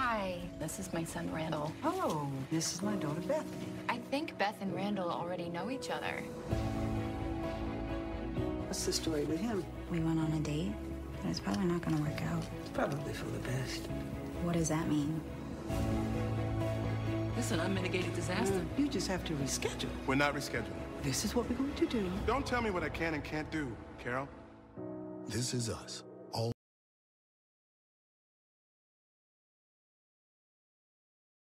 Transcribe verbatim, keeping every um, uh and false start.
Hi, this is my son, Randall. Oh, this is my daughter, Bethany. I think Beth and Randall already know each other. What's the story with him? We went on a date, but it's probably not gonna work out. It's probably for the best. What does that mean? This is an unmitigated disaster. Mm, you just have to reschedule. We're not rescheduling. This is what we're going to do. Don't tell me what I can and can't do, Carol. This is us.